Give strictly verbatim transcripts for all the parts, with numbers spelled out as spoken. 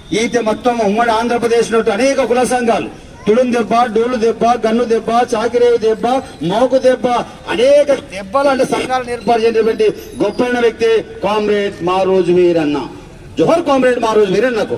ఈత మొత్తం ఉమ్మడి ఆంధ్రప్రదేశ్ లో అనేక కుల సంఘాలు తుడుం దెబ్బ, డోలు దెబ్బ, గన్ను దెబ్బ, చాకిరేవు దెబ్బ, మోకు దెబ్బ అనేక దెబ్బలు అంటే సంఘాలను ఏర్పాటు చేసినటువంటి గొప్పైన వ్యక్తి కామ్రేడ్ మారోజు వీరన్న. జోహర్ కామ్రేడ్ మారోజు వీరన్నకు.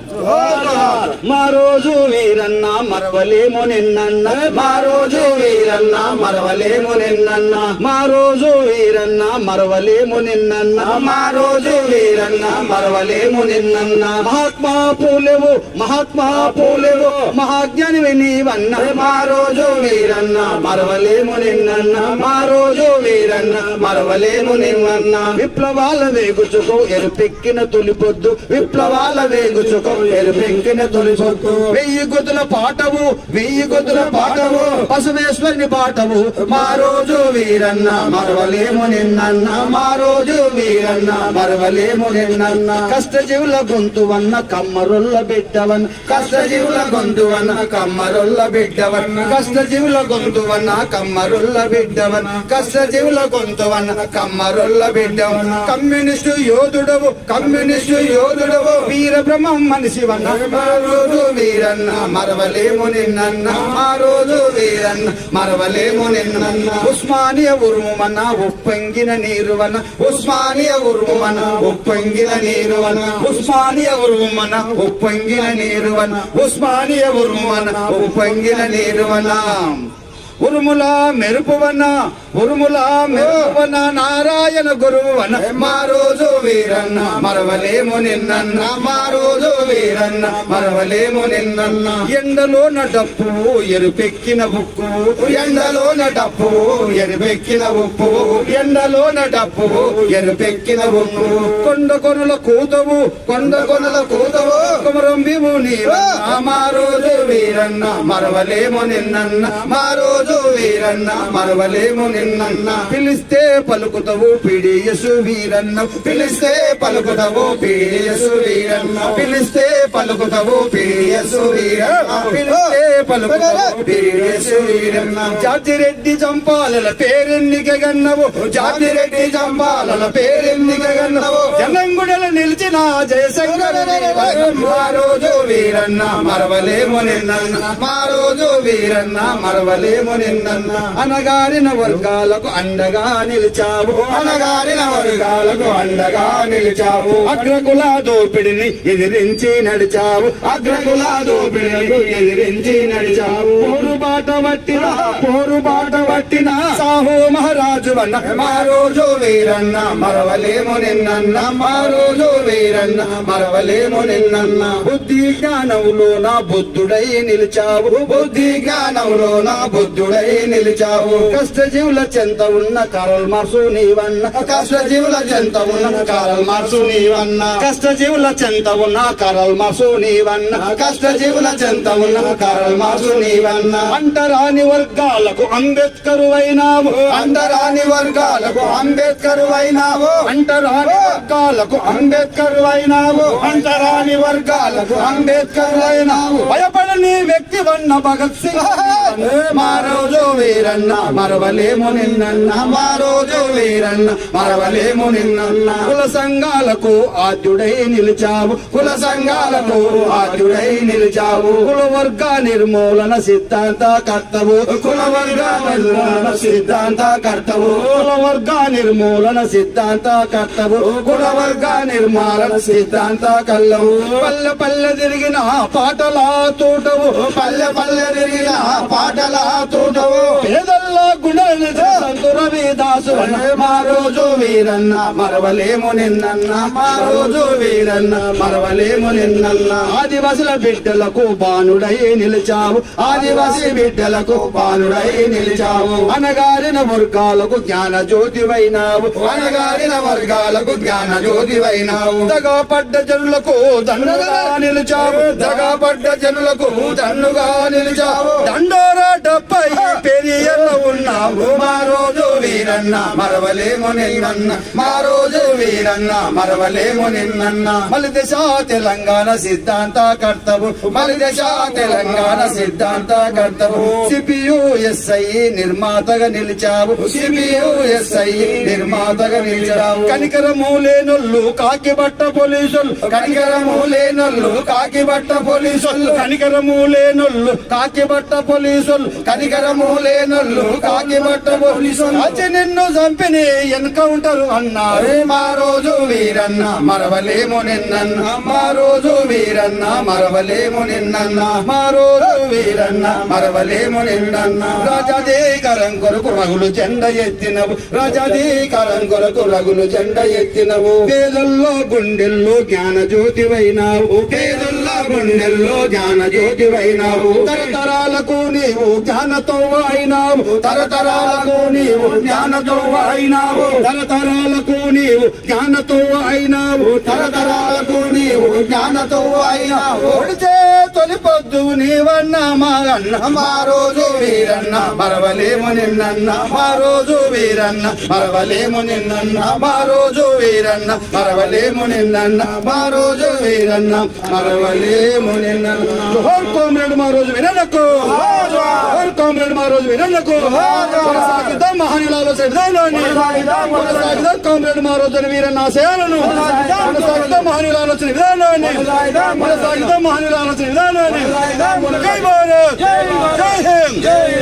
మారోజు వీరన్న మరవలేము నిన్నన్న, మారోజు వీరన్న మరవలేము నిన్నన్న, మారోజు వీరన్న మరవలేము నిన్నన్న, మారోజు వీరన్న మరవలేము నిన్నన్న. మహాత్మా పూలేవు మహాత్మా పూలేవు మహాజ్ఞాని నీవన్న, మారోజు వీరన్న మరవలేము నిన్నన్న, మారోజు వీరన్న మరవలేము నిన్నన్న. విప్లవాల వేగుచుకో ఎరుపెక్కిన తొలిపొద్దు, విప్లవాల వేగుచుకో ఎరుపెక్కిన తొలిపొద్దు. వెయ్యి గొద్దుల పాటవు వెయ్యి గొద్దుల పాటవు బసవేశ్వరుని పాటవు, మారోజు వీరన్న మరవలేము నిన్నన్న, మారోజు వీరన్న మరవలేము నిన్నన్న. కష్టజీవుల గొంతువన్న కమ్మరొల్ల బిడ్డవన్న, కష్టజీవుల గొంతువన్న కమ్మరొల్ల బిడ్డవన్న, కష్టజీవుల గొంతువన్న కమ్మరొల్ల బిడ్డవన్న, కష్టజీవుల గొంతువన్న కమ్మరొల్ల బిడ్డవన్న. కమ్యూనిస్టు యోధుడవు కమ్యూనిస్టు యోధుడవు వీర బ్రహ్మం మనిషివన్న, మారోజు వీరన్న మరవలేము నిన్నన్న, మారోజు వీరన్న మరవలేము నిన్నన్న. ఉస్మానియా ఉరుమన్న ఉప్పొంగిన నీరువన్న, ఉస్మానియా ఉరుమన్న ఉప్పొంగిన నీరువన్న, ఉస్మానియా ఉరుమన్న ఉప్పొంగిన నీరువన్న, ఉస్మానియా ఉరుమన్న ఉప్పొంగిన నీరువన్న. ఉరుముల మెరుపువన్న ఉరుముల మెరుపువన్న నారాయణ గురువన్న, మారోజు వీరన్న మరవలేము నిన్నన్న, మారోజు వీరన్న మరవలేము నిన్నన్న. ఎండలోన డప్పు ఎరుపెక్కిన ఉప్పు, ఎండలోన డప్పు ఎరుపెక్కిన ఉప్పు, ఎండలోన డప్పు ఎరుపెక్కిన ఉప్పు. కొండ కొనుల కూతవు కొండ కొనుల కూతవు కుమరంబివు నీవన్న, మారోజు వీరన్న మరవలేము నిన్నన్న, మారోజు వీరన్న మరవలేము నిన్నన్న. పిలిస్తే పలుకుతవు పీడియసు వీరన్న, పిలిస్తే పలుకుతవు పీడియసు వీరన్న, పిలిస్తే పలుకుతవు పీడియసు వీరన్న, పిలిస్తే పలుకుతవు పీడియసు వీరన్న. జాతిరెడ్డి జంపాలల పేరెన్నికగన్నవు, జాతిరెడ్డి జంపాలల పేరెన్నికగన్నవు, జనంగుడల నిలిచిన జయశంకర మారోజు వీరన్న మరవలేము నిన్నన్న, మారోజు వీరన్న మరవలేము నిన్నన్న. అనగారిన వర్గాలకు అండగా నిలిచావు, అనగారిన వర్గాలకు అండగా నిలిచావు. అగ్రకుల దోపిడిని ఎదిరించి నడిచావు, అగ్రకుల దోపిడిని ఎదిరించి నడిచావు. పోరుబాట పట్టిన పోరుబాట పట్టిన సాహో మహారాజు వన్న, మారోజు వీరన్న మరవలేము నిన్నన్న, మారోజు వీరన్న మరవలేము నిన్నన్న. బుద్ధి జ్ఞానములోన బుద్ధుడై నిలిచావు, బుద్ధి జ్ఞానములోన బుద్ధుడై నిలిచావు. కష్టజీవుల చెంత ఉన్న కారల్ మార్క్స్ నీవన్న, కష్టజీవుల చెంత ఉన్న కారల్ మార్క్స్ నీవన్న, కష్టజీవుల చెంత ఉన్న కారల్ మార్క్స్ నీవన్న, కష్టజీవుల చెంత ఉన్న కారల్ మార్క్స్ నీవన్న. అంటరాని వర్గాలకు అంబేద్కరు అయినావు, అంటరాని వర్గాలకు అంబేద్కరు అయినావు, అంటరాని వర్గాలకు అంబేద్కరు అయినావు, అంటరాని వర్గాలకు అంబేద్కరు అయినావు. భయపడని వ్యక్తి వన్న భగత్ సింగ్, మారోజు వీరన్న మరవలేము నిన్నన్న, మారోజు వీరన్న మరవలేము నిన్నన్న. కుల సంఘాలకు ఆద్యుడై నిలిచావు, కుల సంఘాలకు ఆద్యుడై నిలిచావు. కుల వర్గ నిర్మూలన సిద్ధాంత కర్తవు, కుల వర్గ నిర్మూలన సిద్ధాంత కర్తవు, కుల వర్గ నిర్మూలన సిద్ధాంత కర్తవు, కుల వర్గ నిర్మూలన సిద్ధాంత కల్లవు. పల్లె పల్లె తిరిగిన పాటల తోటవు, పల్లె పల్లె తిరిగిన పాటల తోటవు. పేదల్లా గుండె సంతు రవిదాసు, మారోజు వీరన్న మరవలేము నిన్నన్న, మారోజు వీరన్న మరవలేము నిన్నన్న. ఆదివాసుల బిడ్డలకు బాణుడై నిలిచావు, ఆదివాసి బిడ్డలకు బాణుడై నిలిచావు. అనగారిన వర్గాలకు జ్ఞాన జ్యోతివైనావు, అనగారిన వర్గాలకు జ్ఞాన జ్యోతివైనావు. దగాపడ్డ జనులకు దండగా నిలిచావు, దగాపడ్డ జనులకు దండుగా నిలిచావు. దండోరా డప్పై పెరియల్లో ఉన్న వీరన్న మా రోజు వీరన్న మరవలేము నిన్నన్న మా రోజు వీరన్న మరవలేము నిన్నన్న మలి దశ తెలంగాణ సిద్ధాంత కర్తవు మలి దశ తెలంగాణ సిద్ధాంత కర్తవు సిపియు ఎస్ఐ నిర్మాతగా నిలిచావు సిపియు ఎస్ఐ నిర్మాతగా నిలిచావు కనికరము లేనొల్లు కాకి బట్ట పోలీసులు కనికరము లేనొల్లు కాకి బట్ట పోలీసులు కనికరము లేనొల్లు కాకి బట్ట పోలీసులు కనికరము లేనొల్లు కాకి బట్ట పోలీసులు వచ్చి నిన్ను చంపిని ఎన్కౌంటర్ అన్నారు మా రోజు వీరన్న మరవలేము నిన్నన్న మా రోజు వీరన్న మరవలేము నిన్నన్న మా రోజు వీరన్న మరవలేము నిన్నన్న రాజాధికారం కొరకు రగులు జెండ ఎత్తినవు రాజాధికారం కొరకు రగులు జెండ ఎత్తినవు పేదల్లో గుండెల్లో జ్ఞాన జ్యోతివైనావు పేదల్లో గుండెల్లో జ్ఞాన జ్యోతివైనావు తరతరాలకు నీవు జ్ఞానతో అయినావు తరతరాలకు నీవు జ్ఞానతో అయినావు తరతరాలకు నీవు జ్ఞానతో అయినావు తరతరాలకు నీవు జ్ఞానతో అయినావు ఒడిచే తొలి పొద్దు నీవన్న మా అన్న మా రోజు వీరన్న మరవలేము నిన్నన్న మా రోజు వీరన్న మరవలేము నిన్నన్న మా రోజు వీరన్న మరవలేము నిన్నన్న మా రోజు వీరన్న మరవలేము నిన్నన్న జోహార్ కామ్రేడ్ మా రోజు వీరన్నకు జోహార్ కామ్రేడ్ మా రోజు వీరన్నకు కొనసాగిద్దాం మహనీయుల ఆలోచన విధానాన్ని కొనసాగిద్దాం కామ్రేడ్ మా రోజు వీరన్న ఆశయాలను కొనసాగిద్దాం మహనీయుల ఆలోచన విధానాన్ని కొనసాగిద్దాం మహనీయుల ఆలోచన విధానాన్ని జై భారత్ జై హింద్